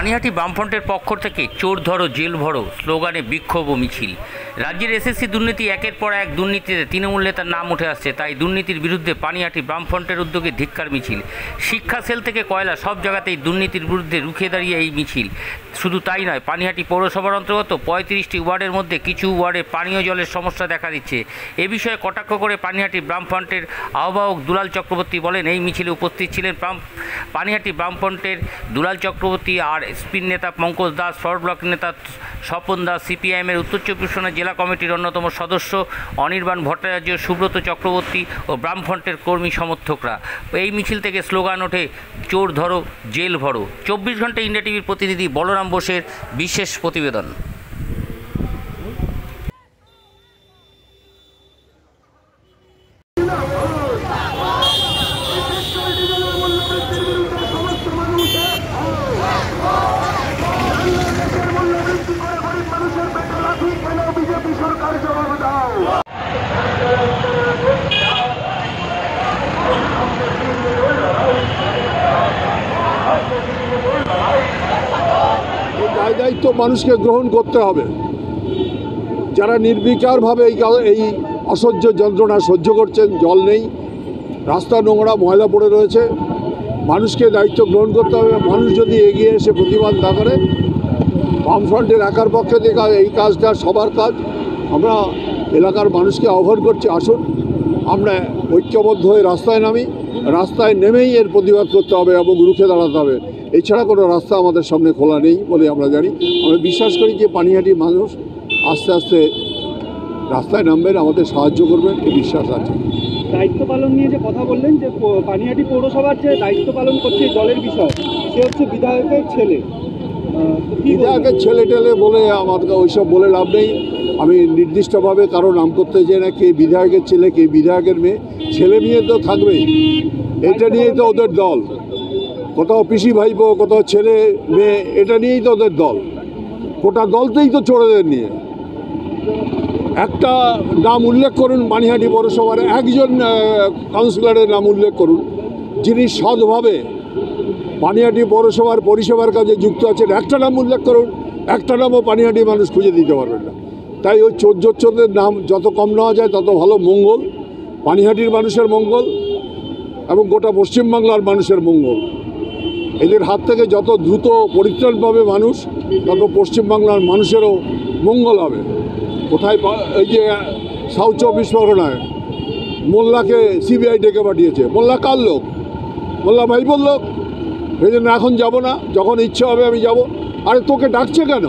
পানিহাটি বামফ্রন্টের পক্ষ থেকে চোর ধরো জেল ভরো স্লোগানে বিক্ষোভ ও মিছিল। রাজ্যের এসএসসি দুর্নীতি একের পর এক দুর্নীতিতে তৃণমূল নেতার নাম উঠে আসছে, তাই দুর্নীতির বিরুদ্ধে পানিহাটি বামফ্রন্টের উদ্যোগে ধিক্কার মিছিল। শিক্ষা সেল থেকে কয়লা সব জায়গাতেই দুর্নীতির বিরুদ্ধে রুখে দাঁড়িয়ে এই মিছিল। শুধু তাই নয়, পানিহাটি পৌরসভার অন্তর্গত 35টি ওয়ার্ডের মধ্যে কিছু ওয়ার্ডে পানীয় জলের সমস্যা দেখা দিচ্ছে। এ বিষয়ে কটাক্ষ করে পানিহাটি বামফ্রন্টের আহ্বায়ক দুলাল চক্রবর্তী বলেন, এই মিছিলে উপস্থিত ছিলেন পানিহাটি বামফ্রন্টের দুলাল চক্রবর্তী আর স্পিন নেতা পঙ্কজ দাস, ফরওয়ার্ড ব্লক নেতা স্বপন দাস, সিপিআইএমের উত্তর চব্বিশ পরগনা জেলা কমিটির অন্যতম সদস্য অনির্বাণ ভট্টাচার্য, সুব্রত চক্রবর্তী ও বামফ্রন্টের কর্মী সমর্থকরা। এই মিছিল থেকে স্লোগান ওঠে চোর ধরো জেল ভরো। 24 ঘন্টা ইন্ডিয়া টিভির প্রতিনিধি বলরাম বোসের বিশেষ প্রতিবেদন। দায়িত্ব মানুষকে গ্রহণ করতে হবে। যারা নির্বিকারভাবে এই অসহ্য যন্ত্রণা সহ্য করছেন, জল নেই, রাস্তা নোংরা, ময়লা পড়ে রয়েছে, মানুষকে দায়িত্ব গ্রহণ করতে হবে। মানুষ যদি এগিয়ে এসে প্রতিবাদ না করে, বামফ্রন্টের একার পক্ষে থেকে এই কাজটা সবার কাজ। আমরা এলাকার মানুষকে আহ্বান করছি, আসুন আমরা ঐক্যবদ্ধ হয়ে রাস্তায় নামি। রাস্তায় নেমেই এর প্রতিবাদ করতে হবে এবং রুখে দাঁড়াতে হবে। এছাড়া কোনো রাস্তা আমাদের সামনে খোলা নেই বলে আমরা জানি। আমরা বিশ্বাস করি যে পানিহাটির মানুষ আস্তে আস্তে রাস্তায় নামবেন, আমাদের সাহায্য করবেন, এই বিশ্বাস আছে। দায়িত্ব পালন নিয়ে যে কথা বললেন, যে পানিহাটি পৌরসভার যে দায়িত্ব পালন করছে জলের বিষয়, সে হচ্ছে বিধায়কের ছেলে। বিধায়কের ছেলে টেলে বলে আমাদের ওইসব বলে লাভ নেই। আমি নির্দিষ্টভাবে কারো নাম করতে চাই না, কে বিধায়কের ছেলে, কে বিধায়কের মেয়ে। ছেলে মেয়ে তো থাকবেই, এটা নিয়েই তো ওদের দল। কোথাও পিসি ভাইপো, কোথাও ছেলে মেয়ে, এটা নিয়েই তো ওদের দল। গোটা দলতেই তো চোরেদের নিয়ে। একটা নাম উল্লেখ করুন পানিহাটি পৌরসভার, একজন কাউন্সিলরের নাম উল্লেখ করুন যিনি সৎভাবে পানিহাটি পৌরসভার পরিষেবার কাজে যুক্ত আছেন। একটা নাম উল্লেখ করুন, একটা নামও পানিহাটি মানুষ খুঁজে দিতে পারবেন না। তাই ওই চোরদের নাম যত কম নেওয়া যায় তত ভালো। মঙ্গল, পানিহাটির মানুষের মঙ্গল এবং গোটা পশ্চিমবাংলার মানুষের মঙ্গল। এদের হাত থেকে যত দ্রুত পরিত্রাণ পাবে মানুষ, তত পশ্চিমবাংলার মানুষেরও মঙ্গল হবে। কোথায় এই যে সাউথ চব্বিশ পরগনায় মোল্লাকে সিবিআই ডেকে পাঠিয়েছে। মোল্লা কার লোক? মোল্লা ভাইবোর লোক। এই জন্য এখন যাব না, যখন ইচ্ছা হবে আমি যাব। আরে তোকে ডাকছে কেন?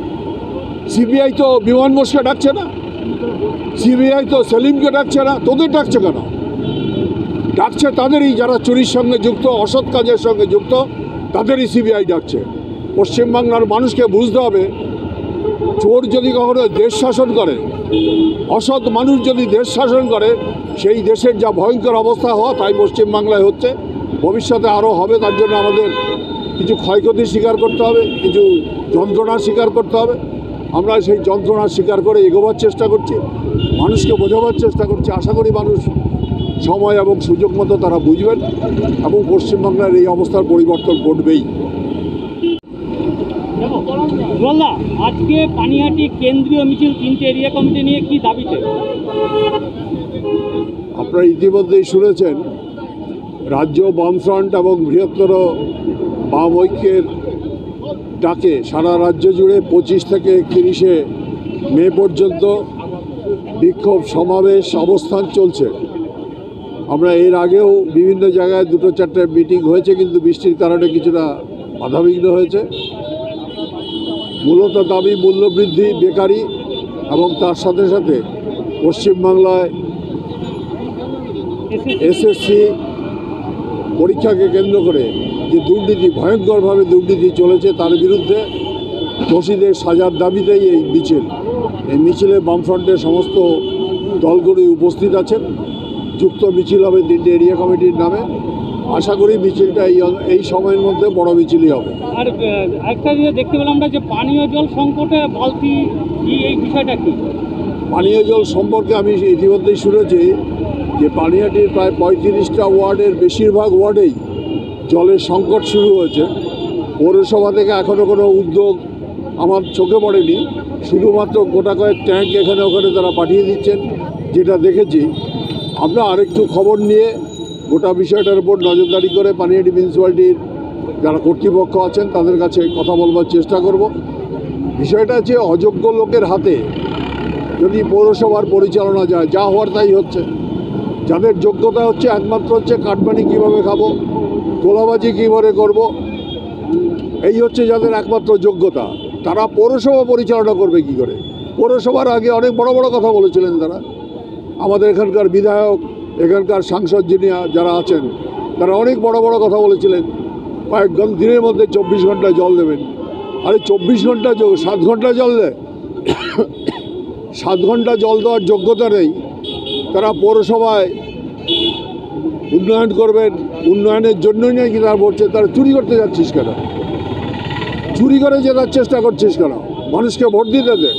সিবিআই তো বিমান বোসকে ডাকছে না, সিবিআই তো সেলিমকে ডাকছে না, তোদের ডাকছে কেন? ডাকছে তাদেরই যারা চুরির সঙ্গে যুক্ত, অসৎ কাজের সঙ্গে যুক্ত, তাদেরই সিবিআই ডাকছে। পশ্চিমবাংলার মানুষকে বুঝতে হবে, চোর যদি কখনো দেশ শাসন করে, অসৎ মানুষ যদি দেশ শাসন করে, সেই দেশের যা ভয়ঙ্কর অবস্থা হওয়া তাই পশ্চিমবাংলায় হচ্ছে, ভবিষ্যতে আরও হবে। তার জন্য আমাদের কিছু ক্ষয়ক্ষতি স্বীকার করতে হবে, কিছু যন্ত্রণা স্বীকার করতে হবে। আমরা সেই যন্ত্রণা স্বীকার করে এগোবার চেষ্টা করছি, মানুষকে বোঝাবার চেষ্টা করছি। আশা করি মানুষ সময় এবং সুযোগ মতো তারা বুঝবেন এবং পশ্চিমবাংলার এই অবস্থার পরিবর্তন ঘটবেই। আজকে পানিহাটি কেন্দ্রীয় মিছিল 3টে এরিয়া কমিটি নিয়ে কি দাবিতে? আপনারা ইতিমধ্যেই শুনেছেন, রাজ্য বামফ্রন্ট এবং বৃহত্তর বাম ঐক্যের ডাকে সারা রাজ্য জুড়ে 25 থেকে 31শে মে পর্যন্ত বিক্ষোভ সমাবেশ অবস্থান চলছে। আমরা এর আগেও বিভিন্ন জায়গায় 2-4টে মিটিং হয়েছে, কিন্তু বৃষ্টির কারণে কিছুটা বাধাবিঘ্ন হয়েছে। মূলত দাবি মূল্যবৃদ্ধি, বেকারি এবং তার সাথে সাথে পশ্চিমবাংলায় এসএসসি পরীক্ষাকে কেন্দ্র করে যে দুর্নীতি, ভয়ঙ্করভাবে দুর্নীতি চলেছে, তার বিরুদ্ধে দোষীদের সাজার দাবিতেই এই মিছিল। এই মিছিলে বামফ্রন্টের সমস্ত দলগুলি উপস্থিত আছেন। যুক্ত মিছিল হবে 3টে এরিয়া কমিটির নামে। আশা করি মিছিলটা এই সময়ের মধ্যে বড় মিছিলই হবে। আর একটা জিনিস দেখতে পেলাম আমরা, যে পানীয় জল সংকটে বালতি, এই বিষয়টা কি? পানীয় জল সম্পর্কে আমি ইতিমধ্যেই শুনেছি যে পানিহাটির প্রায় 35টা ওয়ার্ডের বেশিরভাগ ওয়ার্ডেই জলের সংকট শুরু হয়েছে। পৌরসভা থেকে এখনও কোনো উদ্যোগ আমার চোখে পড়েনি। শুধুমাত্র গোটা কয়েক ট্যাঙ্ক এখানে ওখানে তারা পাঠিয়ে দিচ্ছেন, যেটা দেখেছি। আমরা আরেকটু খবর নিয়ে গোটা বিষয়টার উপর নজরদারি করে পানিহাটি মিউনিসিপ্যালিটির যারা কর্তৃপক্ষ আছেন তাদের কাছে কথা বলবার চেষ্টা করব। বিষয়টা হচ্ছে অযোগ্য লোকের হাতে যদি পৌরসভার পরিচালনা যায়, যা হওয়ার তাই হচ্ছে। যাদের যোগ্যতা হচ্ছে একমাত্র হচ্ছে কাটমানি কীভাবে খাবো, তোলাবাজি কীভাবে করব, এই হচ্ছে যাদের একমাত্র যোগ্যতা। তারা পৌরসভা পরিচালনা করবে কি করে? পৌরসভার আগে অনেক বড় বড় কথা বলেছিলেন তারা। আমাদের এখানকার বিধায়ক, এখানকার সাংসদ যারা আছেন তারা অনেক বড় বড় কথা বলেছিলেন। কয়েক দিনের মধ্যে 24 ঘন্টা জল দেবেন। আরে 24 ঘন্টা 7 ঘন্টা জল দেয়? 7 ঘন্টা জল দেওয়ার যোগ্যতা নেই। তারা পৌরসভায় উন্নয়ন করবেন, উন্নয়নের জন্যই নাকি তারা বলছে। তারা চুরি করতে যাচ্ছিস কেন? চুরি করে জেতার চেষ্টা করছিস কেন? মানুষকে ভোট দিতে দে।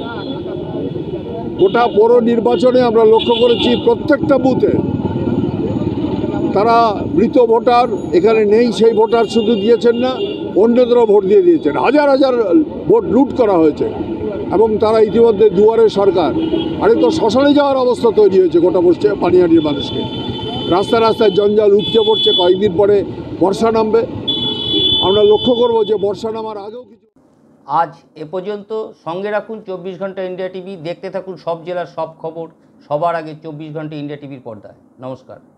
গোটা পৌর নির্বাচনে আমরা লক্ষ্য করেছি প্রত্যেকটা বুথে তারা মৃত ভোটার এখানে নেই, সেই ভোটার শুধু দিয়েছেন না, অন্যদেরও ভোট দিয়ে দিয়েছেন। হাজার হাজার ভোট লুট করা হয়েছে এবং তারা ইতিমধ্যে দুয়ারে সরকার। আরে তো শ্মশানে যাওয়ার অবস্থা তৈরি হয়েছে গোটা পানিহাটির মানুষকে। রাস্তায় রাস্তায় জঞ্জাল উপচে পড়ছে। কয়েকদিন পরে বর্ষা নামবে, আমরা লক্ষ্য করব যে বর্ষা নামার আগেও কিছু। আজ এ পর্যন্ত। সঙ্গে রাখুন 24 ঘন্টা ইন্ডিয়া টিভি। দেখতে থাকুন সব জেলার সব খবর সবার আগে 24 ঘন্টা ইন্ডিয়া টিভির পর্দায়। নমস্কার।